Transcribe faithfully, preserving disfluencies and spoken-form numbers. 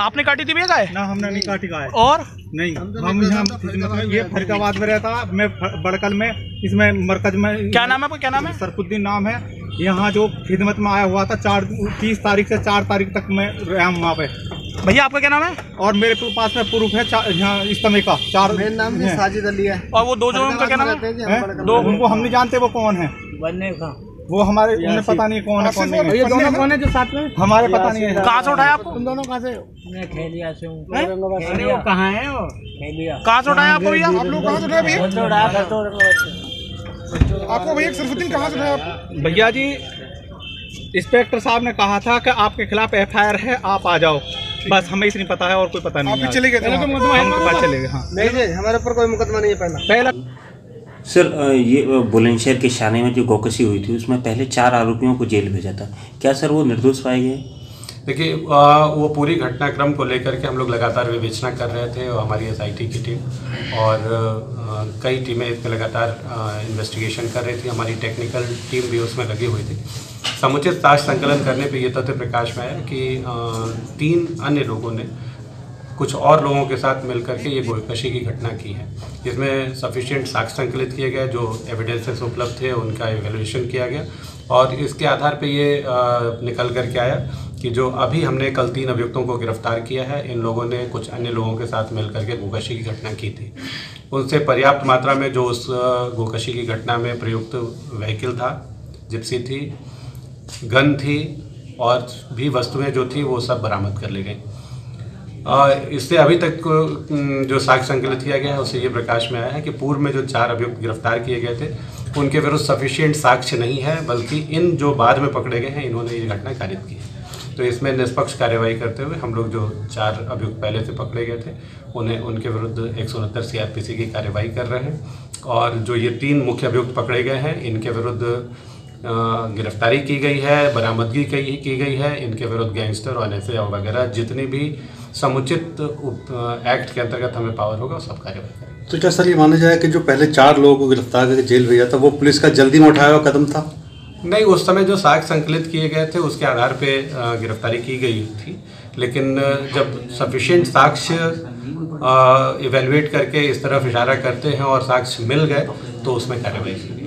आपने काटी थी भैया गाय? ना हमने नहीं काटी गाय। और नहीं हम यहाँ ये फरीदाबाद में रहता, मैं बड़कल में इसमें मरकज में। क्या नाम है आपका? क्या नाम है? सरफुद्दीन नाम है। यहाँ जो खिदमत में आया हुआ था चार तीस तारीख से चार तारीख तक मैं रहा हूँ वहाँ पे। भैया आपका क्या नाम है? और मेरे पास में प्रूफ है यहाँ इस्तेमे का। चार मेरा नाम है साजिद अली है। और वो दो जो उनका क्या नाम है? दो उनको हम नहीं जानते वो कौन है। वो हमारे उन्हें पता नहीं कौन है कौन नहीं है। ये दोनों कौन है जो साथ में? हमारे पता नहीं है। कहाँ से उठाया आपको? तुम दोनों कहाँ से? मैं खेलिया से हूँ। कहाँ है वो? कहाँ से उठाया आपको भैया? आप लोग कहाँ से उठाया भैया? आपको भैया सरफुद्दीन कहाँ से उठाया? भैया जी इंस्पेक्टर साहब ने कहा था कि आपके खिलाफ एफ आई आर है, आप आ जाओ। बस हमें इसे नहीं पता है और कोई पता नहीं। आप चले गए थे? हम तो पास चले गए। हाँ नहीं, हमारे ऊपर कोई मुकदमा नहीं है। पहला पहला सर, ये बुलंदशहर के शाने में जो गौकशी हुई थी उसमें पहले चार आरोपियों को जेल भेजा था, क्या सर वो निर्दोष पाए गए? देखिए, वो पूरी घटनाक्रम को लेकर के हम लोग लगातार विवेचना कर रहे थे और हमारी एस आई टी की टीम और कई टीमें इसमें लगातार इन्वेस्टिगेशन कर रही थी। हमारी टेक्निकल टीम भी उसमें लगी हुई थी। समुचित साक्ष्य संकलन करने पे ये तथ्य प्रकाश में आया कि तीन अन्य लोगों ने कुछ और लोगों के साथ मिलकर के ये गोकशी की घटना की है। इसमें सफिशिएंट साक्ष्य संकलित किए गए, जो एविडेंसेस उपलब्ध थे उनका इवैल्यूएशन किया गया और इसके आधार पे ये निकल कर के आया कि जो अभी हमने कल तीन अभियुक्तों को गिरफ्तार किया है, इन लोगों ने कुछ अन्य लोगों के साथ मिलकर के गोकशी की घटना की थी। उनसे पर्याप्त मात्रा में जो उस गोकशी की घटना में प्रयुक्त व्हीकल था, जिप्सी थी, गन थी और भी वस्तुएं जो थी वो सब बरामद कर ली गई। इससे अभी तक जो साक्ष्य संकलित किया गया है उससे ये प्रकाश में आया है कि पूर्व में जो चार अभियुक्त गिरफ्तार किए गए थे उनके विरुद्ध सफिशिएंट साक्ष्य नहीं है, बल्कि इन जो बाद में पकड़े गए हैं इन्होंने ये घटना कारित की है। तो इसमें निष्पक्ष कार्यवाही करते हुए हम लोग जो चार अभियुक्त पहले से पकड़े गए थे उन्हें उनके विरुद्ध एक सौ उनहत्तर सी आर पी सी की कार्यवाही कर रहे हैं और जो ये तीन मुख्य अभियुक्त पकड़े गए हैं इनके विरुद्ध गिरफ्तारी की गई है, बरामदगी की की गई है। इनके विरुद्ध गैंगस्टर और एन एस ए वगैरह जितनी भी समुचित एक्ट के अंतर्गत हमें पावर होगा सब कार्रवाई करेंगे। तो क्या सर ये माना जाए कि जो पहले चार लोगों को गिरफ्तार करके जेल भेजा था वो पुलिस का जल्दी में उठाया हुआ कदम था? नहीं, उस समय जो साक्ष्य संकलित किए गए थे उसके आधार पे गिरफ्तारी की गई थी, लेकिन जब सफिशिएंट साक्ष्य इवेल्युएट करके इस तरफ इशारा करते हैं और साक्ष्य मिल गए तो उसमें कार्रवाई की।